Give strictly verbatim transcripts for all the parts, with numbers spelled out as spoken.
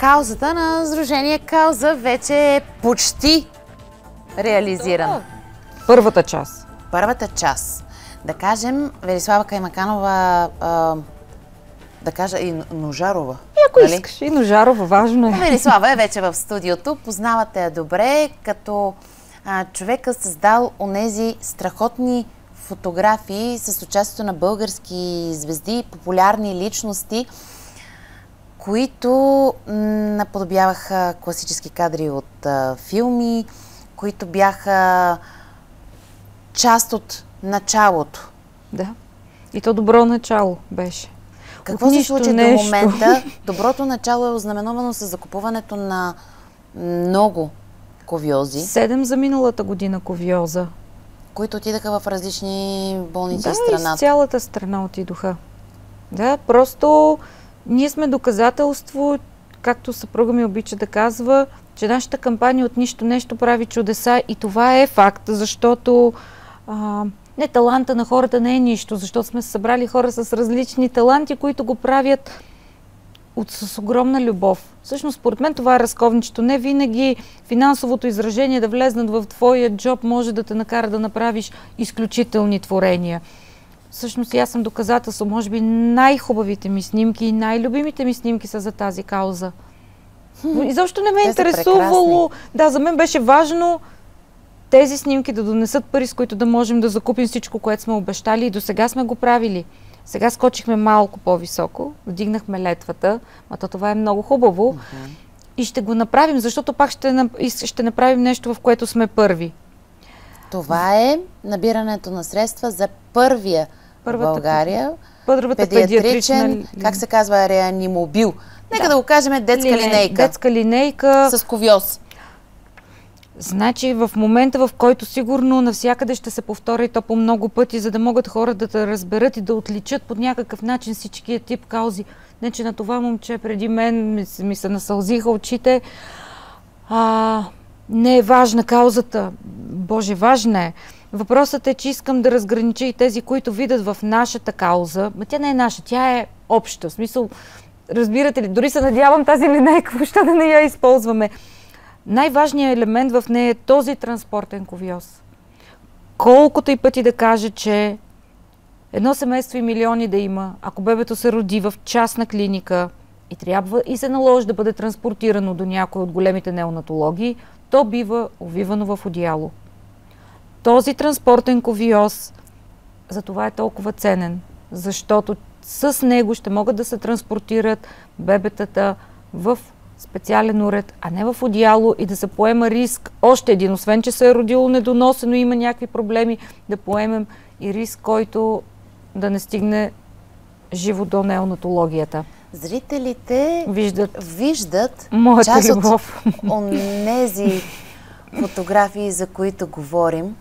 каузата на Сдружение Кауза вече е почти реализирана. Първата част. Първата част. Да кажем, Велислава Каймаканова, а, да кажа и Ножарова. И ако нали? искаш, и Ножарова, важно е. Велислава е вече в студиото, познавате я добре, като а, човека създал онези страхотни фотографии с участието на български звезди, популярни личности, които наподобяваха класически кадри от а, филми, които бяха част от началото. Да. И то добро начало беше. Какво се случи до момента? Доброто начало е ознаменовано с закупуването на много ковиози. Седем за миналата година ковиоза. Които отидаха в различни болници да, в страната. из цялата страна отидоха. Да, просто ние сме доказателство, както съпруга ми обича да казва, че нашата кампания от нищо нещо прави чудеса и това е факт, защото а, не, таланта на хората не е нищо, защото сме събрали хора с различни таланти, които го правят от, с огромна любов. Всъщност, според мен това е разковничето. Не винаги финансовото изражение да влезнат в твоя джоб може да те накара да направиш изключителни творения. Всъщност, аз съм доказателство. Може би най-хубавите ми снимки и най-любимите ми снимки са за тази кауза. Изобщо не ме е интересувало. Да, за мен беше важно тези снимки да донесат пари, с които да можем да закупим всичко, което сме обещали и до сега сме го правили. Сега скочихме малко по-високо, вдигнахме летвата, а то това е много хубаво uh-huh. и ще го направим, защото пак ще, ще направим нещо, в което сме първи. Това е набирането на средства за първия Първата, в България първата педиатричен, педиатрична... как се казва, реанимобил. Нека да, да го кажем детска Лине... линейка. Детска линейка. С ковиоз. Значи в момента, в който сигурно навсякъде ще се повтори то по много пъти, за да могат хората да разберат и да отличат по някакъв начин всичкия тип каузи. Не, че на това момче преди мен ми, ми се насълзиха очите. А, не е важна каузата. Боже, важна е. Въпросът е, че искам да разгранича и тези, които видят в нашата кауза. Ма тя не е наша, тя е обща. В смисъл, разбирате ли, дори се надявам тази линейка въобще да не я използваме. Най-важният елемент в нея е този транспортен ковиоз. Колкото и пъти да каже, че едно семейство и милиони да има, ако бебето се роди в частна клиника и трябва и се наложи да бъде транспортирано до някой от големите неонатологии, то бива увивано в одеяло. Този транспортен ковиоз за това е толкова ценен, защото с него ще могат да се транспортират бебетата в специален уред, а не в одеяло и да се поема риск. Още един, освен че се е родило недоносено и има някакви проблеми, да поемем и риск, който да не стигне живо до неонатологията. Зрителите виждат, виждат моята част любов. от онези фотографии, за които говорим,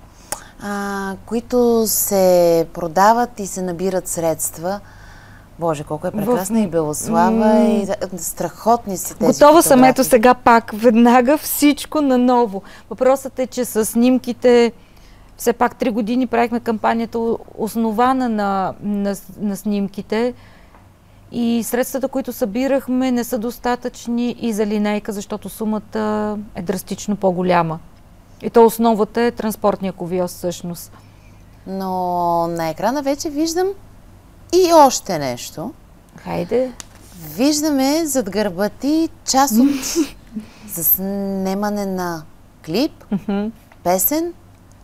а, които се продават и се набират средства. Боже, колко е прекрасна в... и Белослава, и страхотни са тези Готова съм, ето сега пак, веднага всичко наново. Въпросът е, че с снимките, все пак три години правихме кампанията основана на, на, на снимките и средствата, които събирахме, не са достатъчни и за линейка, защото сумата е драстично по-голяма. И то основата е транспортния ковиоз всъщност. Но на екрана вече виждам и още нещо. Хайде. Виждаме зад гърба ти част от заснемане на клип, песен.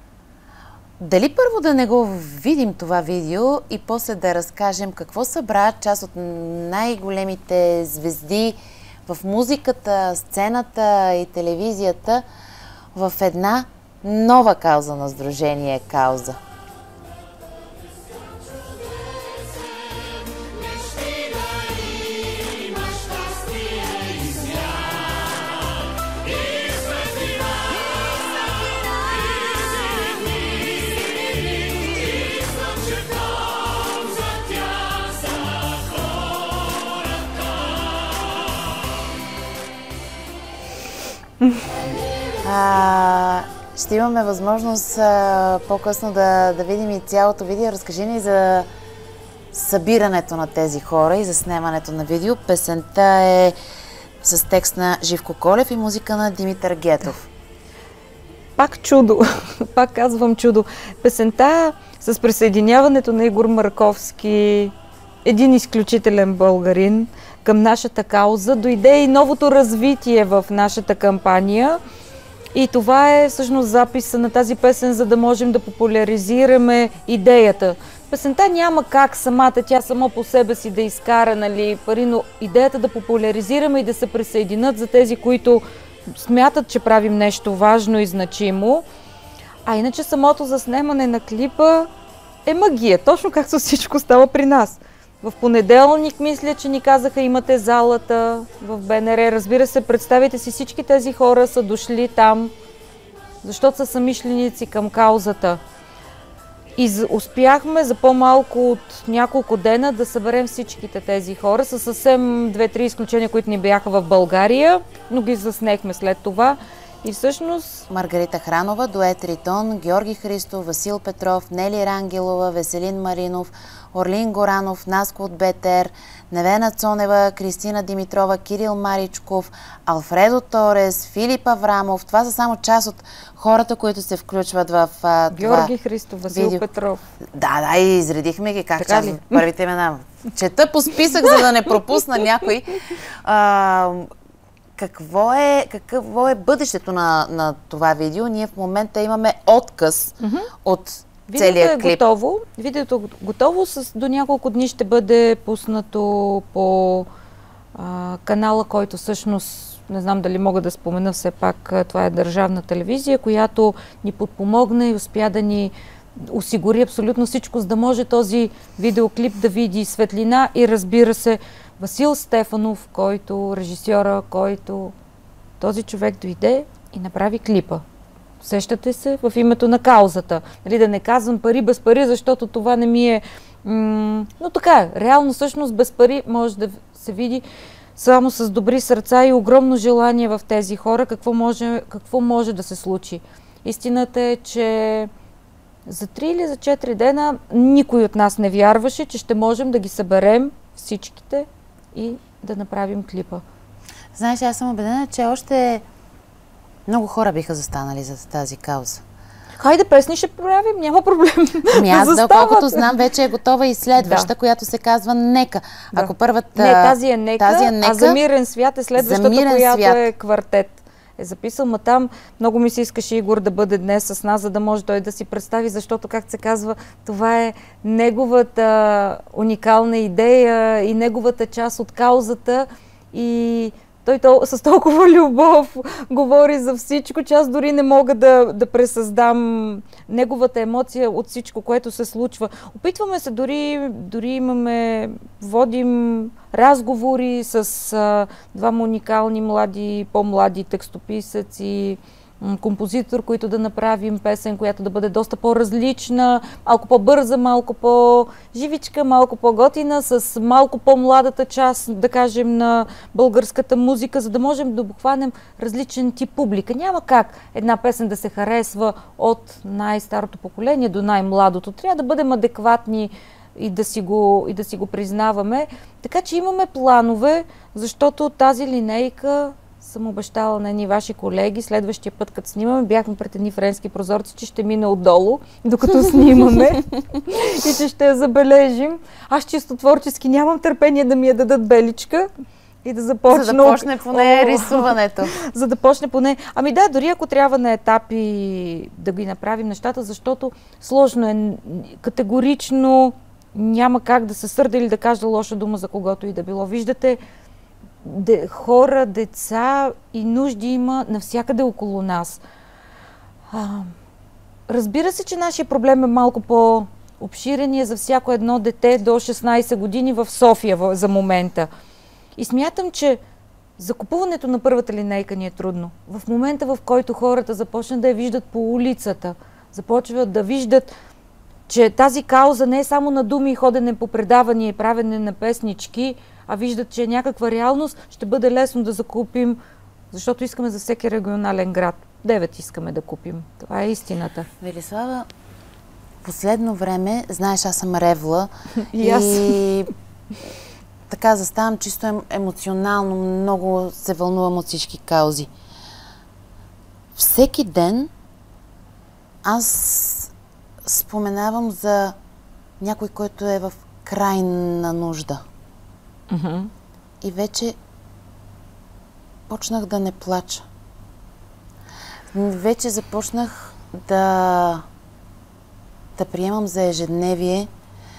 Дали първо да не го видим това видео и после да разкажем какво събра част от най-големите звезди в музиката, сцената и телевизията в една нова кауза на Сдружение Кауза. А, ще имаме възможност по-късно да, да видим и цялото видео. Разкажи ни за събирането на тези хора и за снимането на видео. Песента е с текст на Живко Колев и музика на Димитър Гетов. Пак чудо, пак казвам чудо. Песента с присъединяването на Игор Марковски, един изключителен българин, към нашата кауза, дойде и новото развитие в нашата кампания. И това е всъщност записа на тази песен, за да можем да популяризираме идеята. Песента няма как самата, тя само по себе си да изкара, нали, пари, но идеята да популяризираме и да се присъединят за тези, които смятат, че правим нещо важно и значимо. А иначе самото заснемане на клипа е магия, точно както всичко става при нас. В понеделник, мисля, че ни казаха, имате залата в БНР. Разбира се, представете си, всички тези хора са дошли там, защото са самишленици към каузата. И успяхме за по-малко от няколко дена да съберем всичките тези хора, с съвсем две-три изключения, които ни бяха в България, но ги заснехме след това. И всъщност... Маргарита Хранова, дует Ритон, Георги Христов, Васил Петров, Нели Рангелова, Веселин Маринов, Орлин Горанов, Наско от БТР, Невена Цонева, Кристина Димитрова, Кирил Маричков, Алфредо Торес, Филип Аврамов. Това са само част от хората, които се включват в а, Георги Христов, Васил видео. Петров. Да, да, и изредихме ги как част от първите имена. Чета по списък, за да не пропусна някой. А, Какво е, какво е бъдещето на, на това видео? Ние в момента имаме отказ mm-hmm. от целия клип. Видеото е готово. Видеото е готово. С, до няколко дни ще бъде пуснато по а, канала, който всъщност, не знам дали мога да спомена все пак, това е държавна телевизия, която ни подпомогна и успя да ни осигури абсолютно всичко, за да може този видеоклип да види светлина и, разбира се, Васил Стефанов, който, режисьора, който този човек дойде и направи клипа. Сещате се, в името на каузата. Нали, да не казвам пари без пари, защото това не ми е... М- но така е, реално всъщност без пари може да се види само с добри сърца и огромно желание в тези хора какво може, какво може да се случи. Истината е, че за три или за четири дена никой от нас не вярваше, че ще можем да ги съберем всичките и да направим клипа. Знаеш, аз съм убедена, че още много хора биха застанали за тази кауза. Хайде, песни ще правим, няма проблем. Ами аз, да, колкото знам, вече е готова и следваща, да. която се казва Нека. Да. Ако първата... Не, тази е Нека, тази е Нека, а За мирен свят е следващата, която свят. е Квартет. Е записал, ма там много ми се искаше Игор да бъде днес с нас, за да може той да си представи, защото, както се казва, това е неговата уникална идея и неговата част от каузата и той тол- с толкова любов говори за всичко, че аз дори не мога да, да пресъздам неговата емоция от всичко, което се случва. Опитваме се, дори, дори имаме, водим разговори с а, двама уникални млади, по-млади текстописъци, композитор, които да направим песен, която да бъде доста по-различна, малко по-бърза, малко по-живичка, малко по-готина, с малко по-младата част, да кажем, на българската музика, за да можем да обхванем различен тип публика. Няма как една песен да се харесва от най-старото поколение до най-младото. Трябва да бъдем адекватни и да си го, и да си го признаваме. Така че имаме планове, защото тази линейка съм обещала на едни ваши колеги, следващия път, като снимаме, бяхме пред едни френски прозорци, че ще мине отдолу, докато снимаме и че ще я забележим. Аз чисто творчески нямам търпение да ми я дадат беличка и да започна... За да почне поне рисуването. За да почне поне... Ами да, дори ако трябва на етапи да ги направим нещата, защото сложно е, категорично няма как да се сърда или да кажа лоша дума за когото и да било. Виждате, Де, хора, деца и нужди има навсякъде около нас. А, разбира се, че нашия проблем е малко по-обширен и е за всяко едно дете до шестнайсет години в София в, за момента. И смятам, че закупуването на първата линейка ни е трудно. В момента, в който хората започнат да я виждат по улицата, започват да виждат, че тази кауза не е само на думи и ходене по предавания и правене на песнички, а виждат, че е някаква реалност, ще бъде лесно да закупим, защото искаме за всеки регионален град. Девет искаме да купим. Това е истината. Велислава, последно време, знаеш, аз съм ревла и, аз. и така заставам чисто ем, емоционално, много се вълнувам от всички каузи. Всеки ден аз споменавам за някой, който е в крайна нужда. Mm-hmm. И вече почнах да не плача. Вече започнах да, да приемам за ежедневие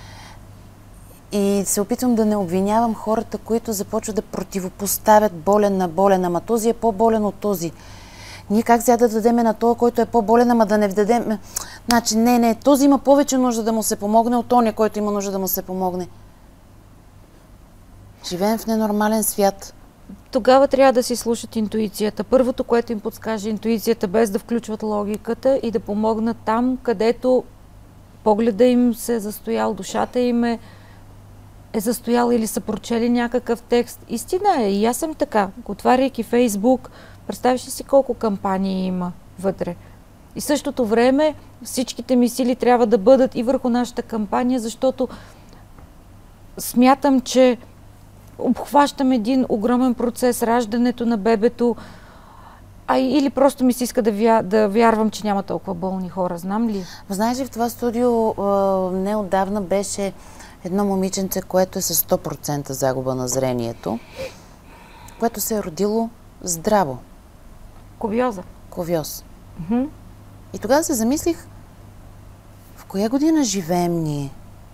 и се опитвам да не обвинявам хората, които започват да противопоставят болен на болен. Ама този е по-болен от този. Ние как сега да дадеме на този, който е по-болен, ама да не вдадем... Значи, не, не, този има повече нужда да му се помогне от ония, който има нужда да му се помогне. Живеем в ненормален свят. Тогава трябва да си слушат интуицията. Първото, което им подскаже интуицията, без да включват логиката и да помогнат там, където погледа им се е застоял, душата им е, е застояла или са прочели някакъв текст. Истина е, и аз съм така. Отваряйки Фейсбук, представиш ли си колко кампании има вътре? И в същото време всичките ми сили трябва да бъдат и върху нашата кампания, защото смятам, че обхващам един огромен процес, раждането на бебето, а или просто ми се иска да, вя, да вярвам, че няма толкова болни хора, знам ли? Знаеш ли, в това студио неотдавна беше едно момиченце, което е с сто процента загуба на зрението, което се е родило здраво. Ковиоза. Ковиоз. Mm-hmm. И тогава се замислих, в коя година живеем ние?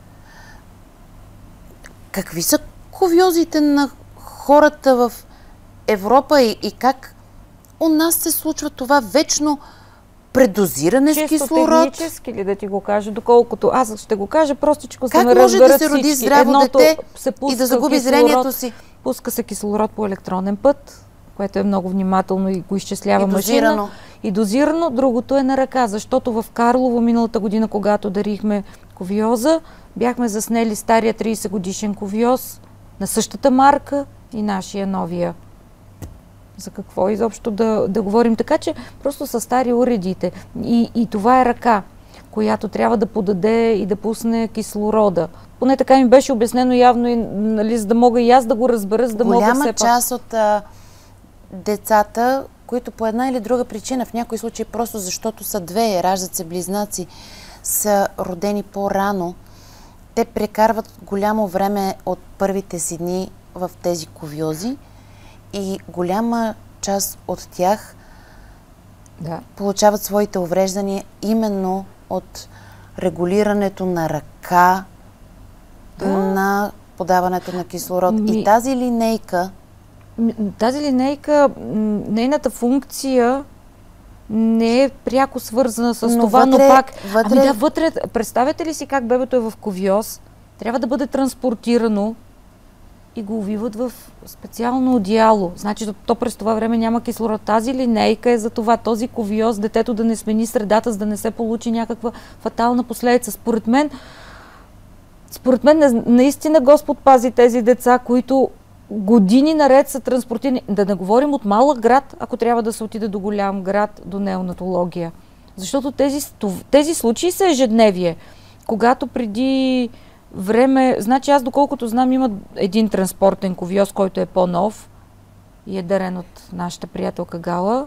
Какви са ковиозите на хората в Европа и, и как у нас се случва това вечно предозиране с кислород? Чисто технически ли да ти го кажа, доколкото аз ще го кажа простичко, как за да може да се роди всички. здраво Едното дете и да загуби кислород, зрението си? Пуска се кислород по електронен път, което е много внимателно и го изчислява и машина. дозирано. И дозирано. Другото е на ръка, защото в Карлово миналата година, когато дарихме ковиоза, бяхме заснели стария трийсет годишен ковиоз на същата марка и нашия новия. За какво изобщо да, да говорим? Така че просто са стари уредите. И, и това е ръка, която трябва да подаде и да пусне кислорода. Поне така ми беше обяснено явно, и, нали, за да мога и аз да го разбера, за да Голяма мога все пак. част от а, децата, които по една или друга причина, в някои случаи просто защото са две, раждат се близнаци, са родени по-рано, те прекарват голямо време от първите си дни в тези ковиози и голяма част от тях да. получават своите увреждания именно от регулирането на ръка, да. на подаването на кислород. Ми... И тази линейка... Тази линейка, нейната функция не е пряко свързана с но това, вътре, но пак... Вътре... Ами да, вътре... Представете ли си как бебето е в ковиоз? Трябва да бъде транспортирано и го увиват в специално одеяло. Значи, то през това време няма кислород. Тази линейка е за това, този ковиоз, детето да не смени средата, за да не се получи някаква фатална последица. Според мен, според мен наистина Господ пази тези деца, които години наред са транспортирани. Да не говорим от малък град, ако трябва да се отиде до голям град, до неонатология. Защото тези, тези случаи са ежедневие. Когато преди време, значи аз доколкото знам, има един транспортен ковиоз, който е по-нов и е дарен от нашата приятелка Гала.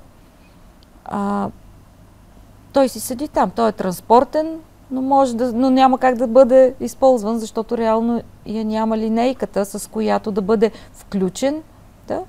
А, той си седи там, той е транспортен, но, може да, но няма как да бъде използван, защото реално я няма линейката, с която да бъде включен. Да?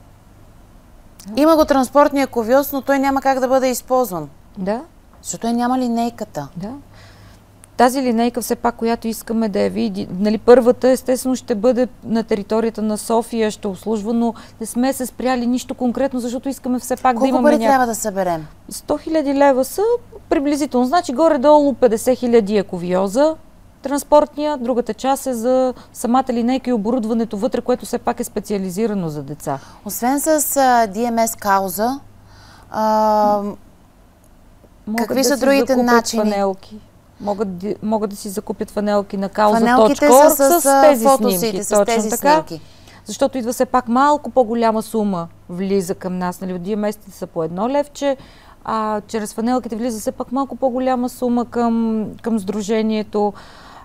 Има го транспортния ковиоз, но той няма как да бъде използван. Да. Защото я няма линейката. Да. Тази линейка, все пак, която искаме да я види, нали, първата, естествено, ще бъде на територията на София, ще обслужва, но не сме се спряли нищо конкретно, защото искаме все пак колко да имаме... Колко пари ня... трябва да съберем? сто хиляди лева са приблизително. Значи горе-долу петдесет хиляди е ковиоза, транспортния, другата част е за самата линейка и оборудването вътре, което все пак е специализирано за деца. Освен с а, Ди Ем Ес кауза, а, какви да са другите начини? Фанелки. Могат, могат да си закупят фанелки на кауза Фанелките точка орг са с, с тези фотосите, снимки. с Точно тези така. снимки. Защото идва все пак малко по-голяма сума влиза към нас. Нали, от Ди Ем Ес-те са по едно левче, а чрез фанелките влиза все пак малко по-голяма сума към, към сдружението.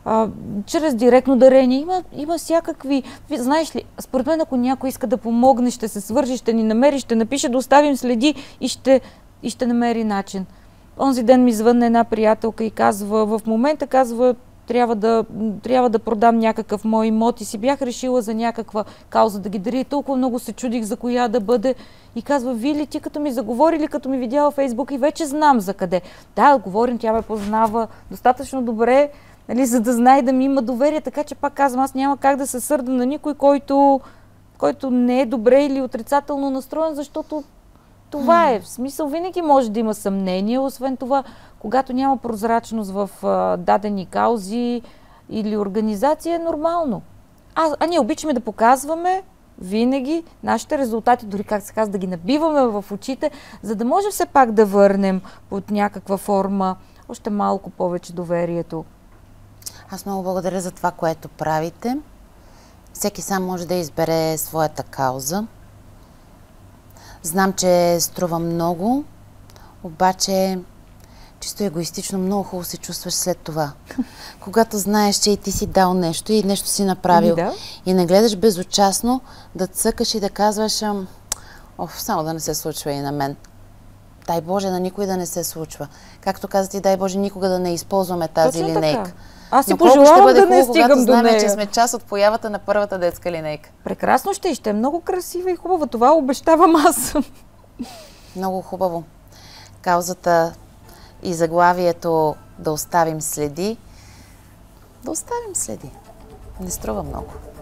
а, чрез директно дарение. Има, има всякакви... Знаеш ли, според мен, ако някой иска да помогне, ще се свържи, ще ни намери, ще напише да оставим следи и ще, и ще намери начин. Онзи ден ми звънна една приятелка и казва, в момента казва, трябва да, трябва да продам някакъв мой имот и си бях решила за някаква кауза да ги даря и толкова много се чудих за коя да бъде. И казва, Вили, ти като ми заговори или като ми видя във Фейсбук и вече знам за къде. Да, говорим, тя ме познава достатъчно добре, нали, за да знае да ми има доверие, така че пак казвам, аз няма как да се сърда на никой, който, който не е добре или отрицателно настроен, защото това е. В смисъл, винаги може да има съмнение, освен това, когато няма прозрачност в а, дадени каузи или организация, е нормално. А, а ние обичаме да показваме винаги нашите резултати, дори как се казва, да ги набиваме в очите, за да може все пак да върнем под някаква форма още малко повече доверието. Аз много благодаря за това, което правите. Всеки сам може да избере своята кауза. Знам, че струва много, обаче чисто егоистично много хубаво се чувстваш след това. Когато знаеш, че и ти си дал нещо и нещо си направил. Да. И не гледаш безучастно да цъкаш и да казваш, оф, само да не се случва и на мен. Дай Боже, на никой да не се случва. Както каза ти, дай Боже, никога да не използваме тази Точно линейка. така. Аз си Но колко ще пожелавам бъде да не хубаво, стигам когато до знаем, нея. че сме част от появата на първата детска линейка. Прекрасно ще и ще е много красива и хубава. Това обещавам аз. Много хубаво. Каузата и заглавието да оставим следи. Да оставим следи. Не струва много.